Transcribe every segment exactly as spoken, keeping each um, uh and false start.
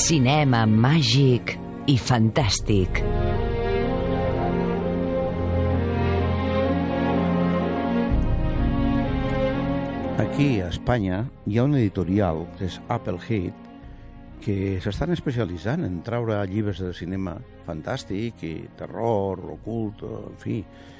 Cinema màgic i fantàstic. Aquí, a Espanya, hi ha una editorial, que és Applehead, que s'estan especialitzant en traure llibres de cinema fantàstic i terror, ocult, en fi.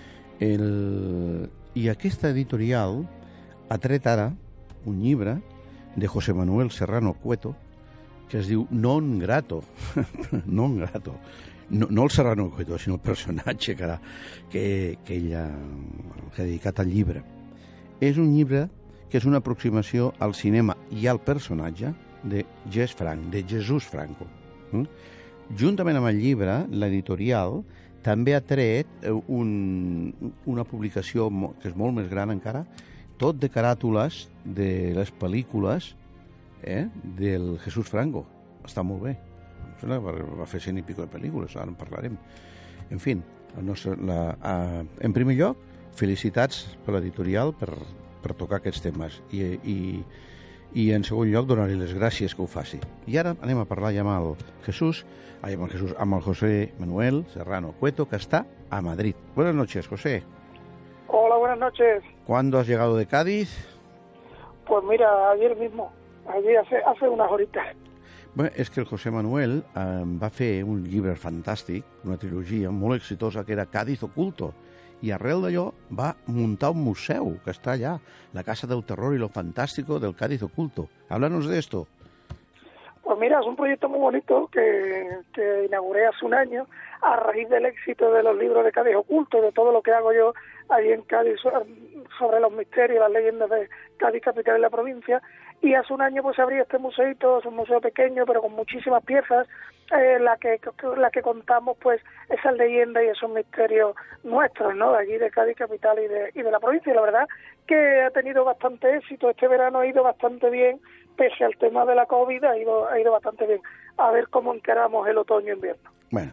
El... I aquesta editorial ha tret ara un llibre de José Manuel Serrano Cueto que es diu Non Grato. Non Grato. No, no el Serrano Cueto, sinó el personatge que, que, que ell ha, que ha dedicat al llibre. És un llibre que és una aproximació al cinema i al personatge de Jess Frank, de Jesús Franco. Mm? Juntament amb el llibre, l'editorial també ha tret un, una publicació que és molt més gran encara, tot de caràtules de les pel·lícules eh, del Jesús Franco. Està molt bé. Va fer cent i pico de pel·lícules, ara en parlarem. En fi, el nostre, la, a, en primer lloc, felicitats per l'editorial per, per tocar aquests temes i, i, i en segon lloc donar-li les gràcies que ho faci. I ara anem a parlar ja amb el Jesús, ai, amb el Jesús, amb el José Manuel Serrano Cueto, que está a Madrid. Buenas noches, José. Hola, buenas noches. ¿Cuándo has llegado de Cádiz? Pues mira, ayer mismo, ayer hace, hace unas horitas. Bé, és que el José Manuel eh, va fer un llibre fantàstic, una trilogia molt exitosa que era Cádiz Oculto, i arrel d'allò va muntar un museu que està allà, la Casa del Terror y lo Fantástico del Cádiz Oculto. Háblanos de esto. Pues mira, es un proyecto muy bonito que, que inauguré hace un año a raíz del éxito de los libros de Cádiz Oculto, de todo lo que hago yo allí en Cádiz sobre los misterios, las leyendas de Cádiz, capital de la provincia. Y hace un año pues se abría este museito, es un museo pequeño pero con muchísimas piezas, eh, la que la que contamos pues esas leyendas y esos misterios nuestros, ¿no? De allí de Cádiz capital y de y de la provincia. Y la verdad que ha tenido bastante éxito, este verano ha ido bastante bien, pese al tema de la COVID ha ido ha ido bastante bien. A ver cómo encaramos el otoño e invierno. Bueno,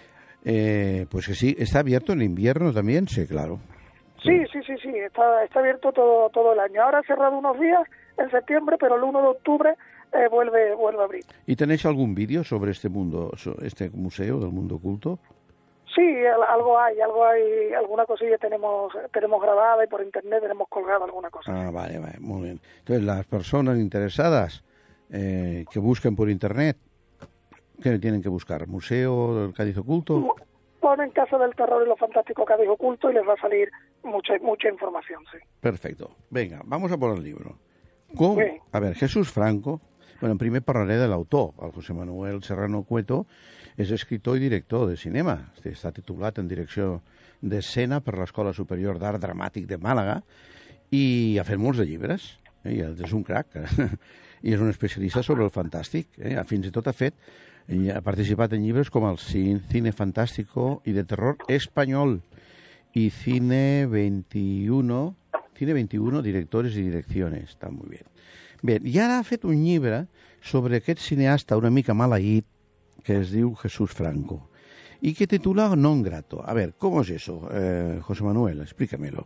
eh, pues que sí, ¿está abierto en invierno también? Sí, claro. Sí, sí, sí, sí, está está abierto todo todo el año. Ahora ha cerrado unos días en septiembre, pero el uno de octubre eh, vuelve vuelve a abrir. ¿Y tenéis algún vídeo sobre este mundo, este museo del mundo oculto? Sí, algo hay, algo hay, alguna cosilla tenemos tenemos grabada y por internet tenemos colgada alguna cosa. Ah, vale, vale, muy bien. Entonces, las personas interesadas eh, que busquen por internet, ¿qué tienen que buscar? ¿Museo del Cádiz Oculto? Ponen Casa del Terror y lo Fantástico Cádiz Oculto y les va a salir mucha mucha información, sí. Perfecto. Venga, vamos a por el libro. Com, a ver, Jesús Franco, bueno, en primer parlaré de l'autor, el José Manuel Serrano Cueto, és escritor i director de cinema, està titulat en direcció d'escena per l'Escola Superior d'Art Dramàtic de Màlaga i ha fet molts de llibres, eh? És un crac, i és un especialista sobre el fantàstic, eh? Fins i tot ha fet, ha participat en llibres com el Cine Fantástico i de Terror Espanyol i Cine veintiuno, Cine veintiuno, directores i direcciones. Està molt bé. Bé, i ara ha fet un llibre sobre aquest cineasta una mica maleït que es diu Jesús Franco y que titula Non Grato. A ver, ¿cómo es eso, eh, José Manuel? Explícamelo.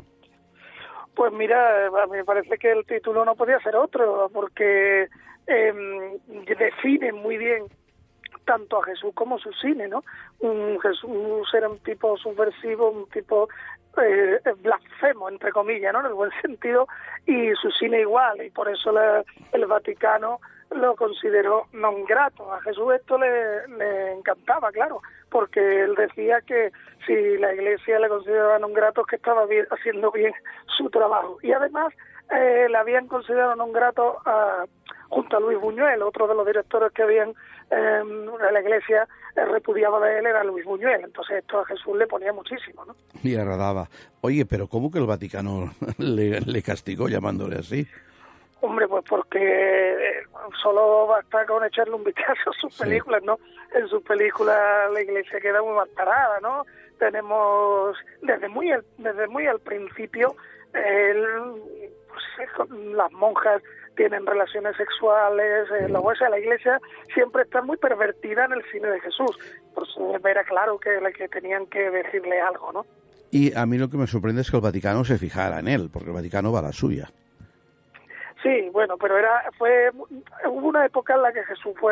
Pues mira, a mí me parece que el título no podía ser otro, porque eh, define muy bien tanto a Jesús como su cine, ¿no? Un Jesús era un tipo subversivo, un tipo eh, blasfemo, entre comillas, ¿no? En el buen sentido, y su cine igual, y por eso la, el Vaticano lo consideró non grato. A Jesús esto le, le encantaba, claro, porque él decía que si la Iglesia le consideraba non grato es que estaba bien, haciendo bien su trabajo. Y además eh, le habían considerado non grato a, junto a Luis Buñuel, otro de los directores que habían eh, la Iglesia eh, repudiaba de él era Luis Buñuel. Entonces esto a Jesús le ponía muchísimo, ¿no? Y agradaba. Oye, pero ¿cómo que el Vaticano le, le castigó llamándole así? Hombre, pues porque solo basta con echarle un vistazo a sus sí. películas, ¿no? En sus películas la Iglesia queda muy mal parada, ¿no? Tenemos, desde muy al, desde muy al principio, el, pues, las monjas tienen relaciones sexuales, eh, la, o sea, la Iglesia siempre está muy pervertida en el cine de Jesús. Por eso era claro que, que tenían que decirle algo, ¿no? Y a mí lo que me sorprende es que el Vaticano se fijara en él, porque el Vaticano va a la suya. Sí, bueno, pero era fue hubo una época en la que Jesús fue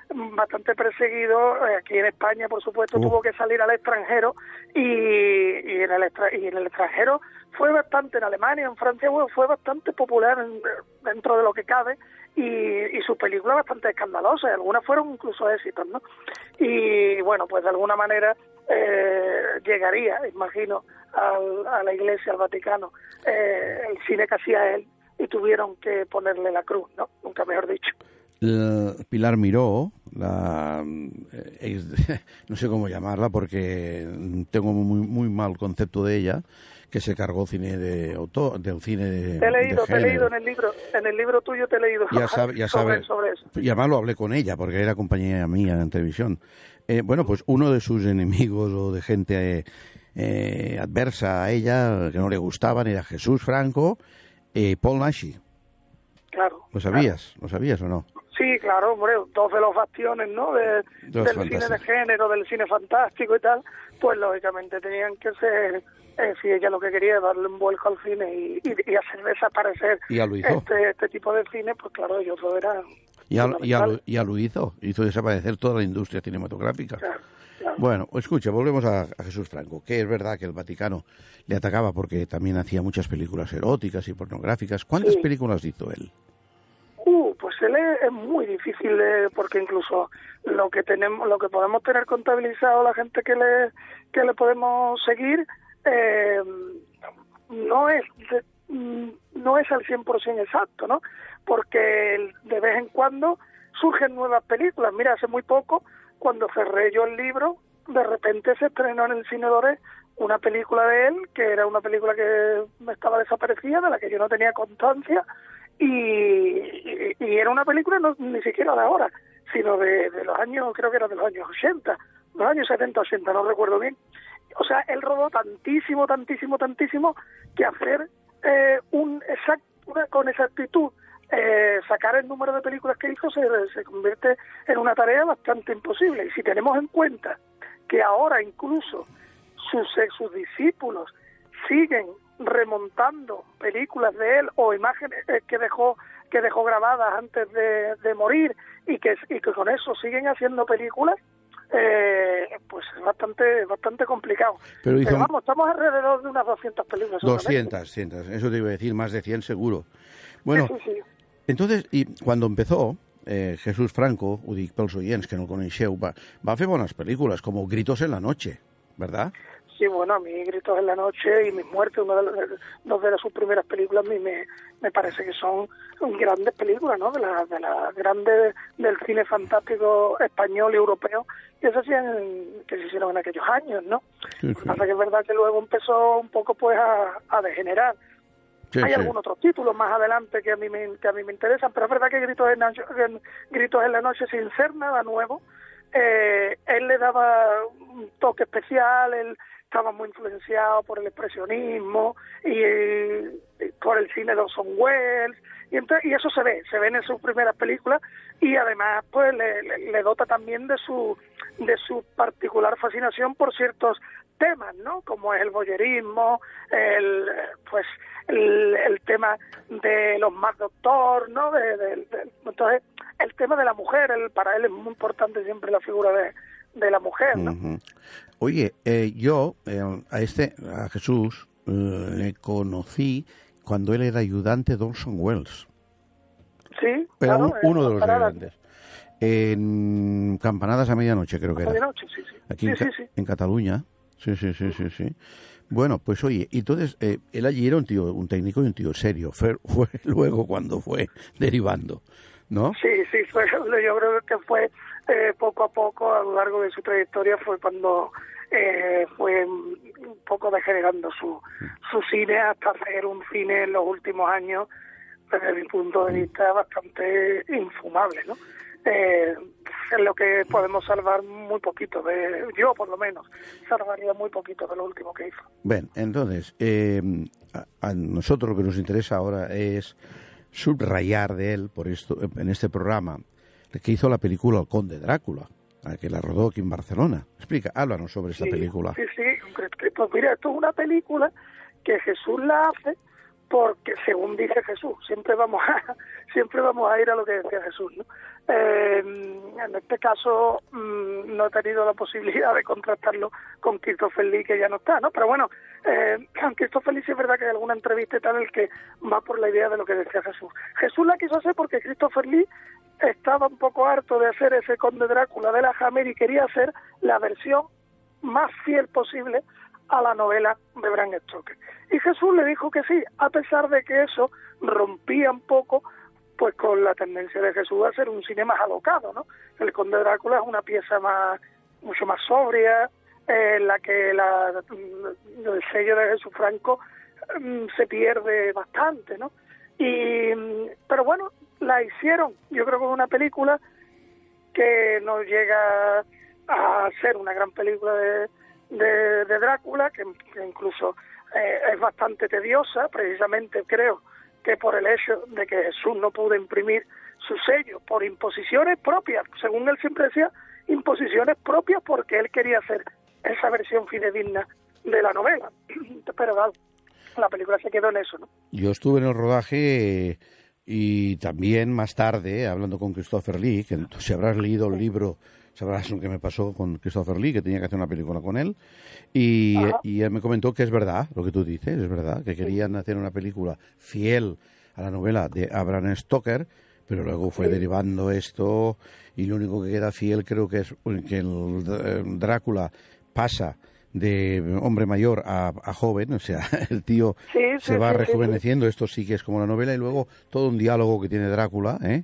bastante perseguido. Aquí en España, por supuesto, uh. tuvo que salir al extranjero y, y, en el extra, y en el extranjero fue bastante, en Alemania, en Francia, bueno, fue bastante popular en, dentro de lo que cabe, y, y sus películas bastante escandalosas, algunas fueron incluso éxitos, ¿no? Y bueno, pues de alguna manera eh, llegaría, imagino, al, a la Iglesia, al Vaticano, eh, el cine que hacía él, y tuvieron que ponerle la cruz, ¿no? Nunca mejor dicho. Pilar Miró, la ex, no sé cómo llamarla porque tengo muy muy mal concepto de ella, que se cargó cine de autor, del cine de Te he leído, de te he leído en el libro, en el libro tuyo te he leído. Ya sabe, ya sobre, sabe, sobre eso. Y además lo hablé con ella porque era compañera mía en televisión. Eh, bueno, pues uno de sus enemigos o de gente eh, eh, adversa a ella, que no le gustaban, era Jesús Franco y Paul Naschy. Claro. ¿Lo sabías? Claro. ¿Lo sabías o no? Sí, claro, hombre, dos de los bastiones, ¿no? De, del cine de género, del cine fantástico y tal, pues lógicamente tenían que ser, eh, si ella lo que quería es darle un vuelco al cine y, y, y hacer desaparecer y ya lo hizo. Este, este tipo de cine, pues claro, ellos lo eran. Ya, ya, lo, ya lo hizo, hizo desaparecer toda la industria cinematográfica. Claro, claro. Bueno, escucha, volvemos a, a Jesús Franco, que es verdad que el Vaticano le atacaba porque también hacía muchas películas eróticas y pornográficas. ¿Cuántas sí. películas hizo él? Uh, pues él es, es muy difícil de, porque incluso lo que tenemos, lo que podemos tener contabilizado, la gente que le que le podemos seguir, eh, no es de, no es al cien por ciento exacto, ¿no? Porque de vez en cuando surgen nuevas películas. Mira, hace muy poco, cuando cerré yo el libro, de repente se estrenó en el Cine Doré una película de él, que era una película que estaba desaparecida, de la que yo no tenía constancia. Y, y, y era una película no ni siquiera de ahora, sino de, de los años, creo que era de los años ochenta, los años setenta, ochenta, no recuerdo bien. O sea, él rodó tantísimo, tantísimo, tantísimo, que hacer eh, un exact, una, con exactitud eh, sacar el número de películas que hizo se, se convierte en una tarea bastante imposible. Y si tenemos en cuenta que ahora incluso sus, sus discípulos siguen remontando películas de él o imágenes que dejó que dejó grabadas antes de, de morir y que y que con eso siguen haciendo películas, eh, pues es bastante bastante complicado. Pero, hizo... Pero vamos, estamos alrededor de unas doscientas películas. doscientas, cientos, eso te iba a decir, más de cien seguro. Bueno, sí, sí, sí. Entonces, y cuando empezó, eh, Jesús Franco, ho dic pels oients que no el coneixeu, va, va fer bones pel·lícules, como Gritos en la noche, ¿verdad? Sí, bueno, a mí Gritos en la noche y Mis muertes, una de las, dos de sus primeras películas, a mí me, me parece que son grandes películas, ¿no? De las de la grandes del cine fantástico español y europeo que se hacían, que se hicieron en aquellos años, ¿no? Sí, sí. Lo que pasa es que es verdad que luego empezó un poco pues a, a degenerar. Sí, Hay sí. algunos otros títulos más adelante que a mí me, que a mí me interesan, pero es verdad que Gritos en la, Gritos en la noche, sin ser nada nuevo, eh, él le daba un toque especial, él estaba muy influenciado por el expresionismo y, y por el cine de Orson Welles, y, entonces, y eso se ve, se ve en sus primeras películas, y además pues le, le, le dota también de su de su particular fascinación por ciertos temas, ¿no? Como es el voyerismo, el pues el, el tema de los más doctor, ¿no? De, de, de, entonces el tema de la mujer, el, para él es muy importante siempre la figura de, de la mujer, ¿no? Uh-huh. Oye, eh, yo eh, a este a Jesús eh, le conocí cuando él era ayudante de Orson Welles. Sí, pero claro, un, uno de los ayudantes. En Campanadas a medianoche, creo que era. Medianoche, sí, sí. Aquí sí, en, sí, sí. en Cataluña. Sí, sí, sí, sí, sí. Bueno, pues oye, entonces eh, él allí era un tío, un técnico y un tío serio. Fue, fue luego cuando fue derivando, ¿no? Sí, sí, fue, yo creo que fue eh, poco a poco a lo largo de su trayectoria fue cuando eh, fue un poco degenerando su, su cine hasta hacer un cine en los últimos años, desde mi punto de vista, bastante infumable, ¿no? Eh, es lo que podemos salvar muy poquito, de, yo por lo menos salvaría muy poquito de lo último que hizo. Bien, entonces, eh, a, a nosotros lo que nos interesa ahora es subrayar de él, por esto en este programa, que hizo la película El Conde Drácula, que la rodó aquí en Barcelona. Explica, háblanos sobre esta sí, película. Sí, sí, pues mira, esto es una película que Jesús la hace porque según dice Jesús, siempre vamos a siempre vamos a ir a lo que decía Jesús, ¿no? Eh, en este caso mmm, no he tenido la posibilidad de contrastarlo con Christopher Lee, que ya no está, ¿no? Pero bueno, eh, Christopher Lee sí es verdad que hay alguna entrevista y tal el que va por la idea de lo que decía Jesús. Jesús la quiso hacer porque Christopher Lee estaba un poco harto de hacer ese Conde Drácula de la Hammer y quería hacer la versión más fiel posible a la novela de Bram Stoker. Y Jesús le dijo que sí, a pesar de que eso rompía un poco pues con la tendencia de Jesús a hacer un cine más alocado, ¿no? El Conde Drácula es una pieza más mucho más sobria, eh, en la que la, el sello de Jesús Franco um, se pierde bastante, ¿no? Y pero bueno, la hicieron. Yo creo que es una película que no llega a ser una gran película de, de, de Drácula, que, que incluso eh, es bastante tediosa, precisamente creo que por el hecho de que Jesús no pudo imprimir su sello por imposiciones propias, según él siempre decía, imposiciones propias porque él quería hacer esa versión fidedigna de la novela. Pero claro, la película se quedó en eso, ¿no? Yo estuve en el rodaje y también más tarde, hablando con Christopher Lee, que si habrás leído el libro, sabrás lo que me pasó con Christopher Lee, que tenía que hacer una película con él, y, y él me comentó que es verdad lo que tú dices, es verdad, que querían hacer una película fiel a la novela de Bram Stoker, pero luego fue derivando esto, y lo único que queda fiel creo que es que el Drácula pasa de hombre mayor a, a joven, o sea, el tío sí, sí, se va sí, rejuveneciendo, sí, sí. Esto sí que es como la novela, y luego todo un diálogo que tiene Drácula, ¿eh?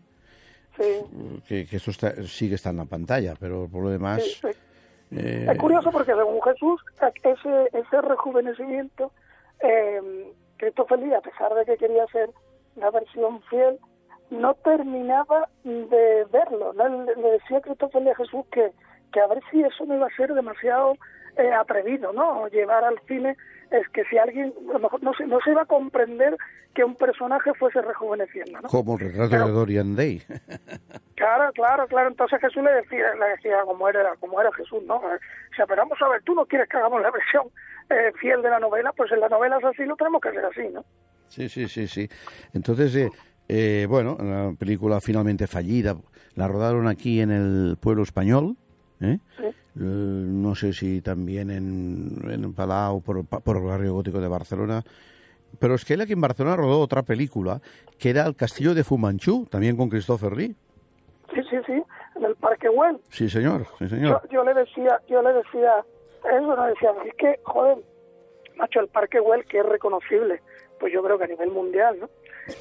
Sí. Que, que eso está, sí que está en la pantalla, pero por lo demás... Sí, sí. Eh... Es curioso porque según Jesús, ese, ese rejuvenecimiento, eh, Christopher Lee, a pesar de que quería hacer la versión fiel, no terminaba de verlo, ¿no? Le, le decía a Christopher Lee a Jesús que, que a ver si eso no iba a ser demasiado eh, atrevido, ¿no? Llevar al cine, es que si alguien, a lo mejor no se, no se iba a comprender que un personaje fuese rejuveneciendo, ¿no? Como el retrato Pero, de Dorian Day. Claro, claro, claro. Entonces Jesús le decía, le decía como era, como era Jesús, ¿no? O sea, pero vamos a ver, tú no quieres que hagamos la versión eh, fiel de la novela, pues en la novela es así, lo tenemos que hacer así, ¿no? Sí, sí, sí, sí. Entonces, eh, eh, bueno, la película finalmente fallida, la rodaron aquí en el pueblo español, ¿eh? Sí. Eh, no sé si también en, en Palau, por, por el barrio gótico de Barcelona. Pero es que él aquí en Barcelona rodó otra película, que era El Castillo de Fu Manchu, también con Christopher Lee. Sí, sí, sí, en el Parque Güell. Sí, señor, sí, señor. Yo, yo le decía, yo le decía, eso no decía, es que, joder, macho, el Parque Güell, que es reconocible, pues yo creo que a nivel mundial, ¿no?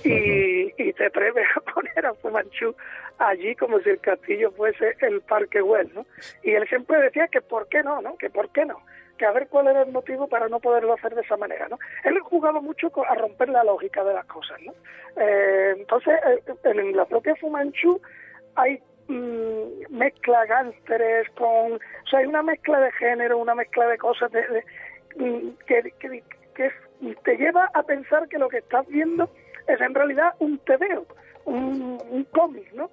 Y, y te atreves a poner a Fu Manchu allí como si el castillo fuese el Parque Güell, ¿no? Y él siempre decía que por qué no, ¿no? Que por qué no, que a ver cuál era el motivo para no poderlo hacer de esa manera, ¿no? Él jugaba mucho a romper la lógica de las cosas, ¿no? Eh, entonces, en la propia Fu Manchu hay mmm, mezcla gánsteres con, o sea, hay una mezcla de género, una mezcla de cosas de, de, que, que, que es, te lleva a pensar que lo que estás viendo es en realidad un tebeo, un, un cómic, ¿no?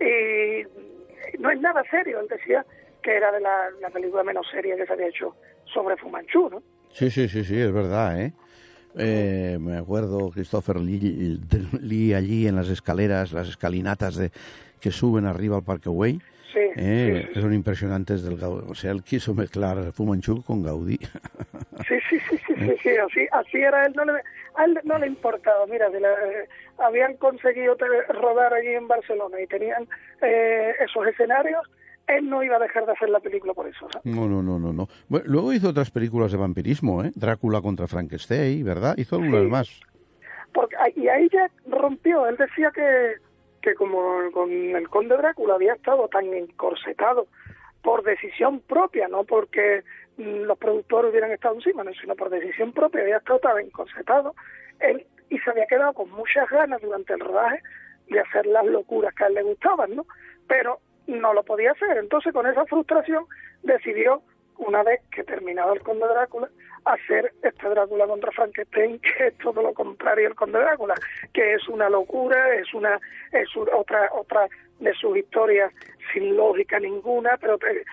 Y no es nada serio. Él decía que era de la, la película menos seria que se había hecho sobre Fu Manchu, ¿no? Sí, sí, sí, sí, es verdad, ¿eh? Eh, me acuerdo Christopher Lee, Lee allí en las escaleras, las escalinatas de que suben arriba al Parque Güell, sí, eh, sí, sí. que son impresionantes del Gaudí. O sea, él quiso mezclar Fu Manchu con Gaudí. Sí, sí, sí, sí, sí, sí, así, así era él, no le, a él no le importaba, mira, de la, eh, habían conseguido te, rodar allí en Barcelona y tenían eh, esos escenarios, él no iba a dejar de hacer la película por eso, ¿sabes? No, no, no, no, no. Bueno, luego hizo otras películas de vampirismo, ¿eh? Drácula contra Frankenstein, ¿verdad? Hizo algunas sí. más. Porque, y ahí ya rompió, él decía que, que como con el Conde Drácula había estado tan encorsetado por decisión propia, no porque los productores hubieran estado encima, no, sino por decisión propia, había estado tan encorsetado, él, y se había quedado con muchas ganas durante el rodaje de hacer las locuras que a él le gustaban, ¿no? Pero no lo podía hacer, entonces con esa frustración decidió, una vez que terminaba el Conde Drácula, hacer este Drácula contra Frankenstein, que es todo lo contrario al Conde Drácula, que es una locura, es una es una, otra otra de sus historias sin lógica ninguna, pero te,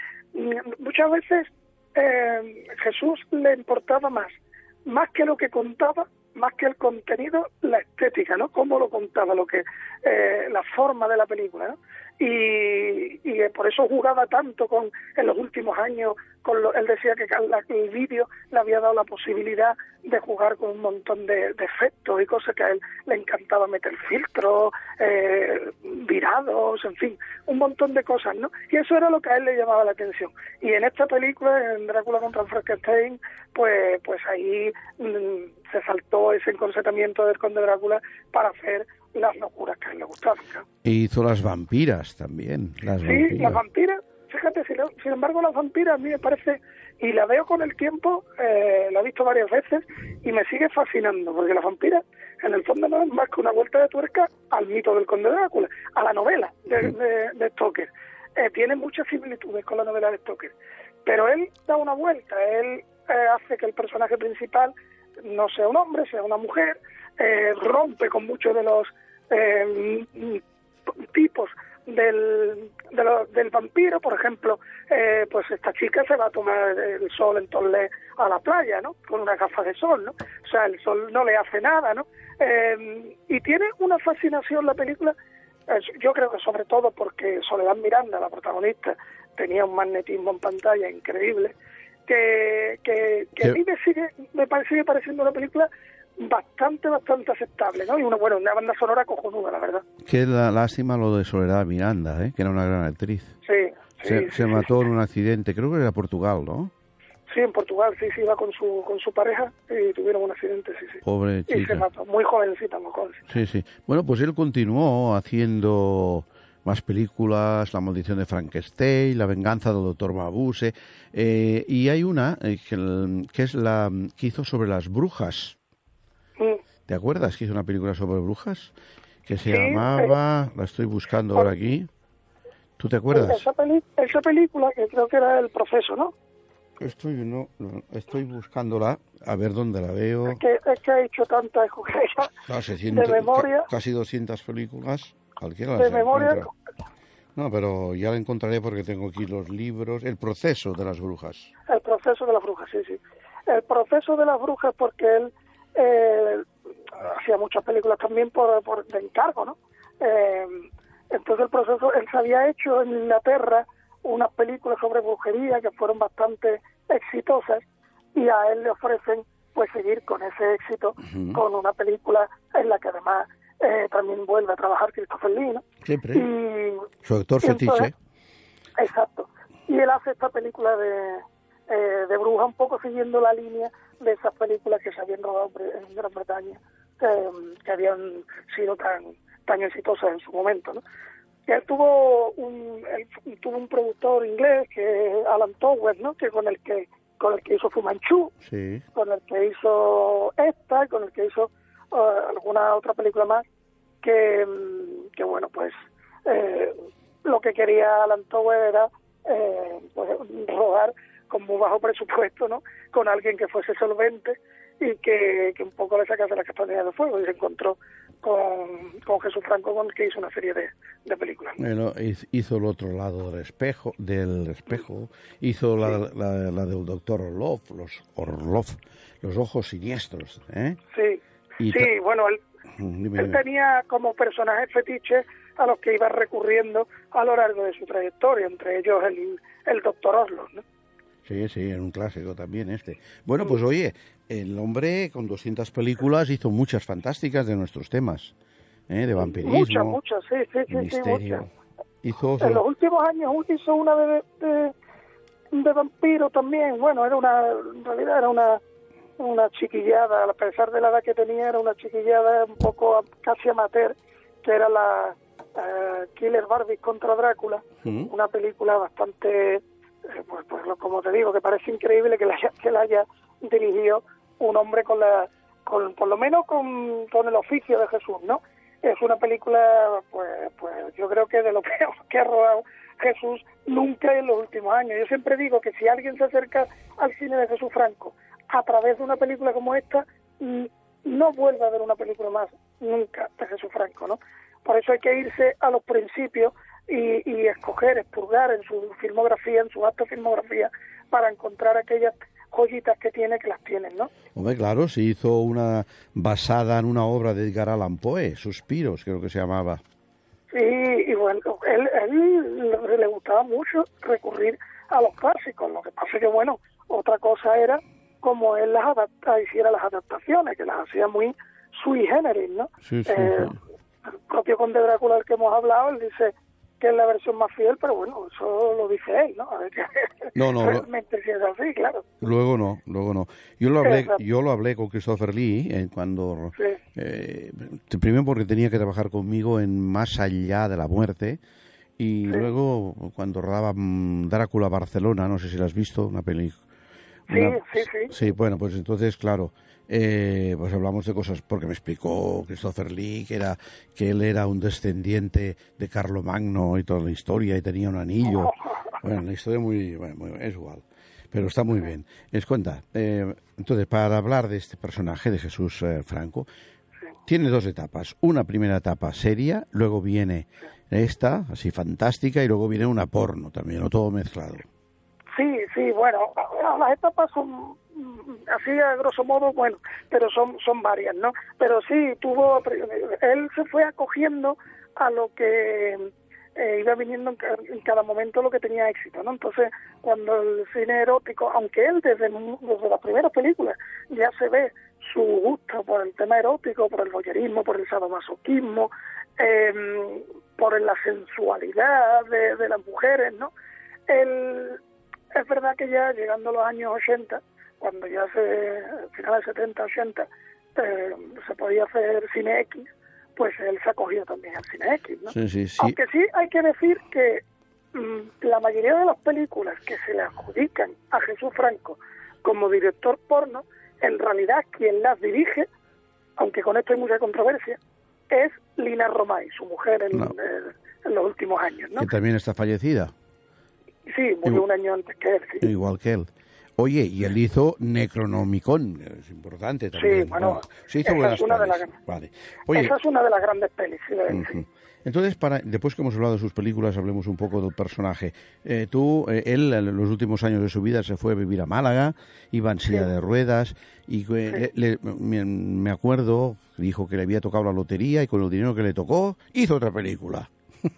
muchas veces eh, Jesús le importaba más, más que lo que contaba, más que el contenido, la estética, ¿no? Cómo lo contaba, lo que eh, la forma de la película, ¿no? Y, y eh, por eso jugaba tanto con en los últimos años, con lo, él decía que la, el vídeo le había dado la posibilidad de jugar con un montón de, de efectos y cosas que a él le encantaba meter filtros, eh, virados, en fin, un montón de cosas, ¿no? Y eso era lo que a él le llamaba la atención. Y en esta película, en Drácula contra Frankenstein, pues, pues ahí mmm, se saltó ese encorsetamiento del conde Drácula para hacer las locuras que a él le gustaban. ¿No? Y hizo las vampiras también. Las sí, vampiras. las vampiras, fíjate, sin, sin embargo las vampiras a mí me parece, y la veo con el tiempo, eh, la he visto varias veces, y me sigue fascinando, porque las vampiras en el fondo no es más que una vuelta de tuerca al mito del conde Drácula, a la novela de, de, de Stoker. Eh, tiene muchas similitudes con la novela de Stoker, pero él da una vuelta, él eh, hace que el personaje principal no sea un hombre, sea una mujer, eh, rompe con muchos de los eh, tipos del, de lo, del vampiro. Por ejemplo, eh, pues esta chica se va a tomar el sol en Tonlé a la playa, ¿no? Con una gafa de sol, ¿no? O sea, el sol no le hace nada, ¿no? Eh, y tiene una fascinación la película, eh, yo creo que sobre todo porque Soledad Miranda, la protagonista, tenía un magnetismo en pantalla increíble, que, que, que a mí me sigue, me sigue pareciendo una película bastante, bastante aceptable, ¿no? Y una, bueno, una banda sonora cojonuda, la verdad. Qué la, lástima lo de Soledad Miranda, ¿eh? Que era una gran actriz. Sí, sí. Se, sí, se sí, mató sí. en un accidente, creo que era Portugal, ¿no? Sí, en Portugal, sí, sí, iba con su con su pareja y tuvieron un accidente, sí, sí. Pobre chica. Y se mató, muy jovencita, muy jovencita. Sí, sí. Bueno, pues él continuó haciendo más películas, La maldición de Frankenstein, La venganza del doctor Mabuse, eh, y hay una eh, que, que es la que hizo sobre las brujas. Mm. ¿Te acuerdas que hizo una película sobre brujas? Que se Sí, llamaba, eh, la estoy buscando ahora aquí. ¿Tú te acuerdas? Esa, peli, esa película, que creo que era El proceso, ¿no? Estoy, no, no, estoy buscándola, a ver dónde la veo. Es que, es que ha hecho tantas cosas No, se de siente, memoria. ca, casi doscientas películas, cualquiera De las memoria. encuentra. No, pero ya la encontraré porque tengo aquí los libros. El proceso de las brujas. El proceso de las brujas, sí, sí. El proceso de las brujas, porque él eh, hacía muchas películas también por, por de encargo, ¿no? Eh, entonces el proceso, él se había hecho en Inglaterra unas películas sobre brujería que fueron bastante exitosas, y a él le ofrecen pues seguir con ese éxito, uh-huh. con una película en la que además eh, también vuelve a trabajar Christopher Lee, ¿no? Siempre. Y, su actor y fetiche. Entonces, exacto. Y él hace esta película de, eh, de bruja, un poco siguiendo la línea de esas películas que se habían rodado en Gran Bretaña, que, que habían sido tan tan exitosas en su momento, ¿no? Y él tuvo un él tuvo un productor inglés, que es Alan Tower, ¿no? Que con el que con el que hizo Fu Manchu, sí. Con el que hizo esta, con el que hizo uh, alguna otra película más, que, que bueno, pues eh, lo que quería Alan Tower era eh, pues, rodar con muy bajo presupuesto, ¿no? Con alguien que fuese solvente y que, que un poco le sacase la castaña de fuego, y se encontró con, con Jesús Franco, con el que hizo una serie de, de películas. Bueno, hizo el otro lado del espejo, del espejo, hizo la, la, la del doctor Orlov, los Orlov, los ojos siniestros, ¿eh? Sí, y sí, ta- bueno, él, dime, él dime. tenía como personajes fetiches a los que iba recurriendo a lo largo de su trayectoria, entre ellos el, el doctor Orlov, ¿no? Sí, sí, era un clásico también este. Bueno, pues oye, el hombre con doscientas películas hizo muchas fantásticas de nuestros temas, ¿eh? De vampirismo, Muchas, muchas, sí, sí, sí, misterio. sí, muchas. Hizo En los últimos años hizo una de, de, de vampiro también. Bueno, era una, en realidad era una una chiquillada, a pesar de la edad que tenía, era una chiquillada un poco casi amateur, que era la uh, Killer Barbie contra Drácula, ¿Mm? una película bastante... Pues, pues como te digo, que parece increíble que la haya, que la haya dirigido un hombre con la, con por lo menos con, con el oficio de Jesús, ¿no? Es una película, pues, pues yo creo que de lo peor que ha rodado Jesús nunca en los últimos años. Yo siempre digo que si alguien se acerca al cine de Jesús Franco a través de una película como esta, no vuelve a ver una película más nunca de Jesús Franco, ¿no? Por eso hay que irse a los principios y, y escoger, expurgar en su filmografía, en su acto filmografía, para encontrar aquellas joyitas que tiene, que las tienen, ¿no? Hombre, claro, se hizo una basada en una obra de Edgar Allan Poe, Suspiros, creo que se llamaba. Sí, y bueno, él, él le gustaba mucho recurrir a los clásicos. Lo que pasa es que, bueno, otra cosa era como él las adapta, hiciera las adaptaciones, que las hacía muy sui generis, ¿no? Sí, sí, eh, sí. El propio Conde Drácula, del que hemos hablado, él dice que es la versión más fiel, pero bueno, eso lo dice él, ¿no? A ver, No, no, realmente si es así, claro. Luego no, luego no. Yo lo hablé, yo lo hablé con Christopher Lee eh, cuando, sí. eh, primero porque tenía que trabajar conmigo en Más allá de la muerte, y sí. luego cuando rodaba Drácula Barcelona, no sé si la has visto, una película. Sí, sí, sí. Sí, bueno, pues entonces, claro, eh, pues hablamos de cosas, porque me explicó Christopher Lee que era que él era un descendiente de Carlomagno y toda la historia, y tenía un anillo. Bueno, la historia muy, bueno, muy es igual, pero está muy bien. Les cuenta, eh, entonces, para hablar de este personaje, de Jesús eh, Franco, tiene dos etapas. Una primera etapa seria, luego viene esta, así fantástica, y luego viene una porno también, o todo mezclado. Sí, sí, bueno, las etapas son así a grosso modo, bueno, pero son son varias, ¿no? Pero sí, tuvo, él se fue acogiendo a lo que eh, iba viniendo en, en cada momento lo que tenía éxito, ¿no? Entonces, cuando el cine erótico, aunque él desde, desde las primeras películas ya se ve su gusto por el tema erótico, por el voyerismo, por el sadomasoquismo, eh, por la sensualidad de, de las mujeres, ¿no? Él, es verdad que ya llegando a los años ochenta, cuando ya se, finales setenta, ochenta, eh, se podía hacer cine X, pues él se acogió también al cine X, ¿no? Sí, sí, sí. Aunque sí hay que decir que mmm, la mayoría de las películas que se le adjudican a Jesús Franco como director porno, en realidad quien las dirige, aunque con esto hay mucha controversia, es Lina Romay, su mujer en, no. eh, en los últimos años, ¿no? Que también está fallecida. Sí, murió igual, un año antes que él. Sí. Igual que él. Oye, y él hizo Necronomicon, es importante también. Sí, bueno, bueno se hizo esa, es una de las, vale. Oye, esa es una de las grandes pelis. Sí, uh-huh. sí. Entonces, para, después que hemos hablado de sus películas, hablemos un poco del personaje. Eh, tú, eh, él, en los últimos años de su vida, se fue a vivir a Málaga, iba en silla sí. de ruedas, y eh, sí. le, me, me acuerdo, dijo que le había tocado la lotería, y con el dinero que le tocó, hizo otra película.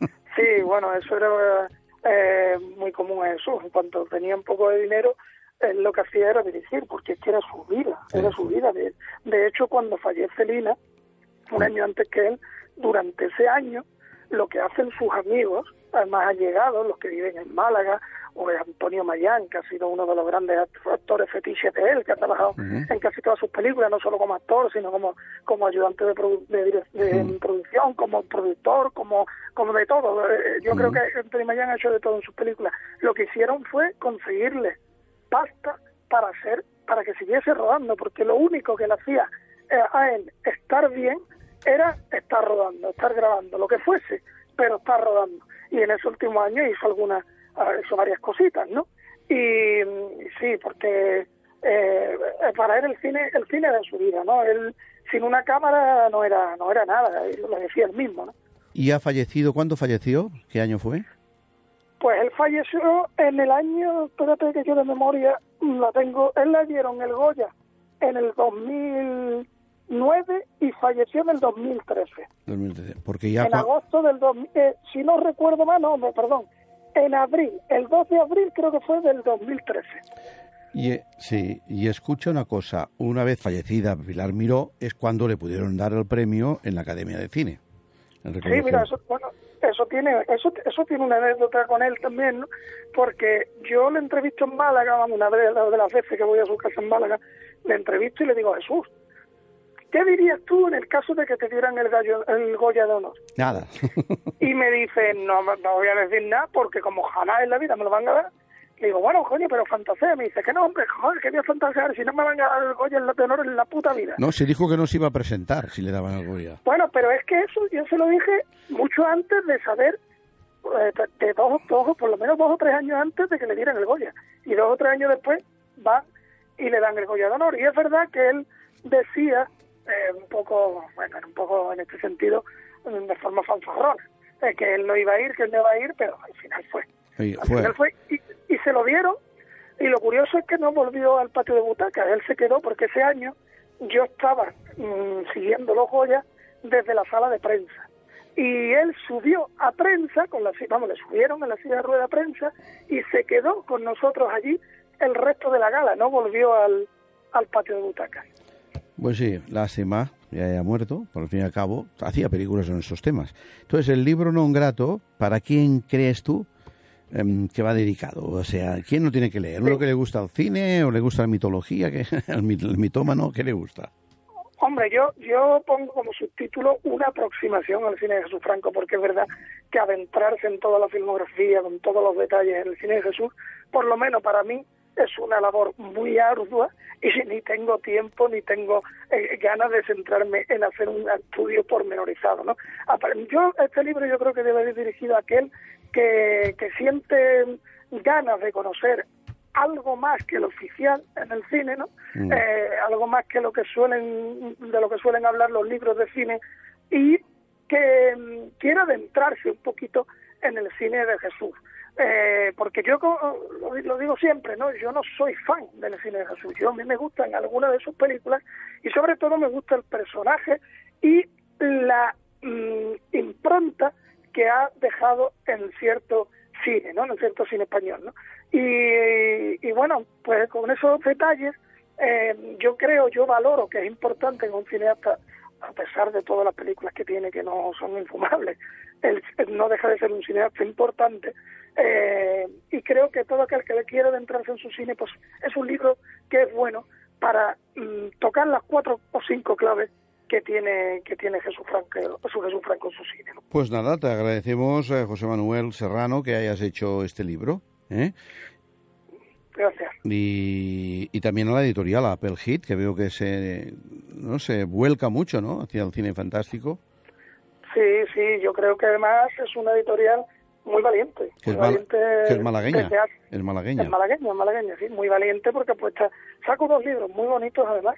Sí, bueno, eso era eh, muy común a Jesús. En cuanto tenía un poco de dinero, él lo que hacía era dirigir, porque es que era su vida, sí, era su vida. De, de hecho, cuando fallece Lina, un sí. año antes que él, durante ese año, lo que hacen sus amigos, más allegados, los que viven en Málaga, o de Antonio Mayán, que ha sido uno de los grandes actores fetiches de él, que ha trabajado uh-huh. en casi todas sus películas, no solo como actor, sino como como ayudante de, produ- de, de, de uh-huh. producción, como productor, como como de todo. Yo uh-huh. creo que Antonio Mayán ha hecho de todo en sus películas. Lo que hicieron fue conseguirle pasta para hacer, para que siguiese rodando, porque lo único que le hacía eh, a él estar bien era estar rodando, estar grabando, lo que fuese, pero estar rodando. Y en ese último año hizo algunas, hizo varias cositas, ¿no? Y, y sí, porque eh, para él el cine, el cine era su vida, ¿no? Él sin una cámara no era, no era nada, lo decía él mismo, ¿no? ¿Y ha fallecido? ¿Cuándo falleció? ¿Qué año fue? Pues él falleció en el año, espérate que yo de memoria la tengo, él le dieron el Goya en el dos mil nueve y falleció en el dos mil trece. dos mil trece, porque ya en agosto del dos mil, eh, si no recuerdo mal, no, no, perdón, en abril, el dos de abril creo que fue del dos mil trece. Y, sí, y escucha una cosa, una vez fallecida Pilar Miró, es cuando le pudieron dar el premio en la Academia de Cine. Sí, mira, eso, bueno, eso tiene, eso, eso tiene una anécdota con él también, ¿no? Porque yo le entrevisto en Málaga, una vez de las veces que voy a su casa en Málaga, le entrevisto y le digo, Jesús, ¿qué dirías tú en el caso de que te dieran el, gallo, el Goya de honor? Nada. Y me dice, no, no voy a decir nada, porque como jamás en la vida me lo van a dar. Le digo, bueno, coño, pero fantasea. Me dice, que no, hombre, joder, que voy a fantasear si no me van a dar el Goya de honor en la puta vida. No, se dijo que no se iba a presentar si le daban el Goya. Bueno, pero es que eso yo se lo dije mucho antes de saber, eh, de dos, dos, por lo menos dos o tres años antes de que le dieran el Goya. Y dos o tres años después van y le dan el Goya de honor. Y es verdad que él decía, eh, un poco, bueno, un poco en este sentido, de forma fanfarrona, eh, que él no iba a ir, que él no iba a ir, pero al final fue. Sí, al fue. final fue y, y se lo dieron Y lo curioso es que no volvió al patio de butacas, él se quedó porque ese año yo estaba mmm, siguiendo los Goya desde la sala de prensa. Y él subió a prensa, con la, vamos, le subieron en la silla de rueda a prensa y se quedó con nosotros allí el resto de la gala, no volvió al, al patio de butacas. Pues sí, lástima, ya haya muerto, por fin y al cabo, hacía películas en estos temas. Entonces, el libro Non Grato, ¿para quién crees tú eh, que va dedicado? O sea, ¿quién lo tiene que leer? ¿Uno que le gusta el cine o le gusta la mitología, que el, el mitómano, qué le gusta? Hombre, yo yo pongo como subtítulo una aproximación al cine de Jesús Franco, porque es verdad que adentrarse en toda la filmografía, con todos los detalles en el cine de Jesús, por lo menos para mí, es una labor muy ardua y ni tengo tiempo ni tengo eh, ganas de centrarme en hacer un estudio pormenorizado, ¿no? Yo, este libro yo creo que debe ir dirigido a aquel que, que siente ganas de conocer algo más que lo oficial en el cine, ¿no? Mm. Eh, algo más que lo que suelen, de lo que suelen hablar los libros de cine, y que um, quiera adentrarse un poquito en el cine de Jesús. Eh, porque yo lo, lo digo siempre, ¿no? Yo no soy fan del cine de Jesús. Yo a mí me gustan algunas de sus películas y sobre todo me gusta el personaje y la mm, impronta que ha dejado en cierto cine, ¿no? En cierto cine español, ¿no? Y, y bueno, pues con esos detalles eh, yo creo, yo valoro que es importante en un cineasta, a pesar de todas las películas que tiene que no son infumables, él no deja de ser un cineasta importante, eh, y creo que todo aquel que le quiera adentrarse en su cine, pues es un libro que es bueno para mm, tocar las cuatro o cinco claves que tiene que tiene Jesús Franco, Jesús Franco en su cine, ¿no? Pues nada, te agradecemos, eh, José Manuel Serrano, que hayas hecho este libro, ¿eh? Gracias. Y, y también a la editorial, a Apple Hit, que veo que se, no se vuelca mucho, ¿no?, hacia el cine fantástico. Sí, sí, yo creo que además es una editorial muy valiente. Que muy es, mal, valiente que es malagueña. Que hace, el malagueña. El malagueño, el malagueño, sí, muy valiente porque apuesta, saca unos libros muy bonitos además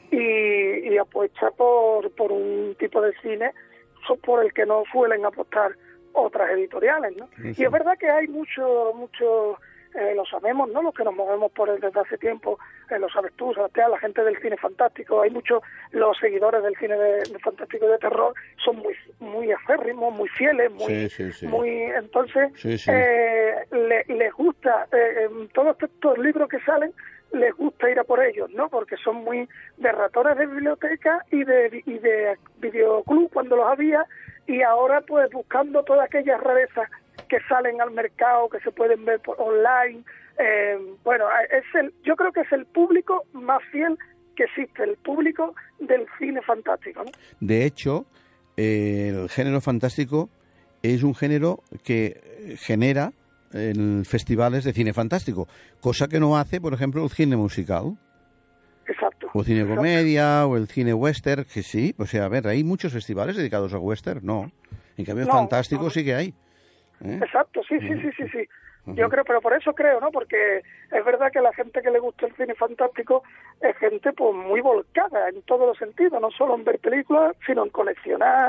y, y apuesta por, por un tipo de cine por el que no suelen apostar otras editoriales, ¿no? Sí, sí. Y es verdad que hay mucho, mucho... Eh, lo sabemos, ¿no? Los que nos movemos por él desde hace tiempo, eh, lo sabes tú, Sebastián, la gente del cine fantástico, hay muchos, los seguidores del cine de, de fantástico y de terror son muy muy acérrimos, muy fieles, muy, sí, sí, sí. muy entonces sí, sí. Eh, le, les gusta, eh, todos estos libros que salen, les gusta ir a por ellos, ¿no? Porque son muy de ratones de biblioteca y de, y de videoclub cuando los había, y ahora pues buscando todas aquellas rarezas que salen al mercado, que se pueden ver por online. Eh, bueno, es el, yo creo que es el público más fiel que existe, el público del cine fantástico, ¿no? De hecho, eh, el género fantástico es un género que genera en festivales de cine fantástico, cosa que no hace, por ejemplo, el cine musical. Exacto. O cine comedia, o el cine western, que sí, o sea, a ver, hay muchos festivales dedicados a western, no. En cambio, no, fantástico no. sí que hay. ¿Eh? Exacto, sí, sí, sí, sí, sí. Uh-huh. Yo creo, pero por eso creo, ¿no? Porque es verdad que la gente que le gusta el cine fantástico es gente pues muy volcada en todos los sentidos, no solo en ver películas, sino en coleccionar,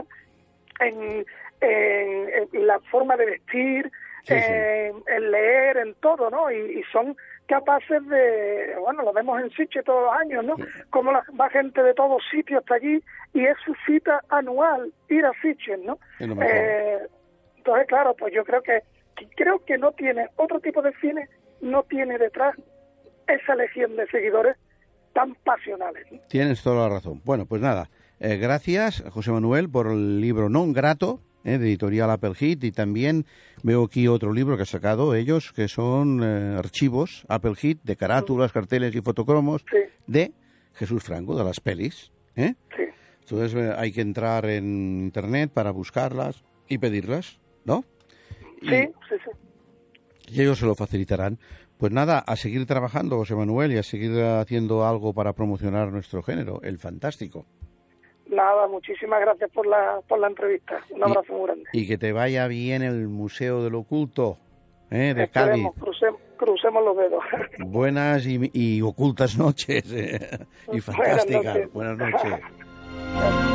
en, en, en la forma de vestir, sí, en, sí. en leer, en todo, ¿no? Y, y son capaces de, bueno, lo vemos en Sitges todos los años, ¿no? Sí. Como la, va gente de todos sitios hasta allí y es su cita anual ir a Sitges, ¿no? Eh, entonces, claro, pues yo creo que creo que no tiene, otro tipo de cine no tiene detrás esa legión de seguidores tan pasionales, ¿no? Tienes toda la razón. Bueno, pues nada, eh, gracias, José Manuel, por el libro Non Grato, eh, de editorial Apple Hit, y también veo aquí otro libro que ha sacado ellos, que son eh, archivos Apple Hit de carátulas, carteles y fotocromos, sí, de Jesús Franco, de las pelis, ¿eh? Sí. Entonces eh, hay que entrar en internet para buscarlas y pedirlas, ¿no? Y, sí, sí, sí. Y ellos se lo facilitarán. Pues nada, a seguir trabajando, José Manuel, y a seguir haciendo algo para promocionar nuestro género, el fantástico. Nada, muchísimas gracias por la por la entrevista. Un abrazo y, muy grande. Y que te vaya bien el Museo del Oculto, ¿eh? De Esperemos, Cádiz. Crucemos, crucemos los dedos. Buenas y, y ocultas noches, ¿eh? Y fantásticas. Buenas noches. Buenas noches.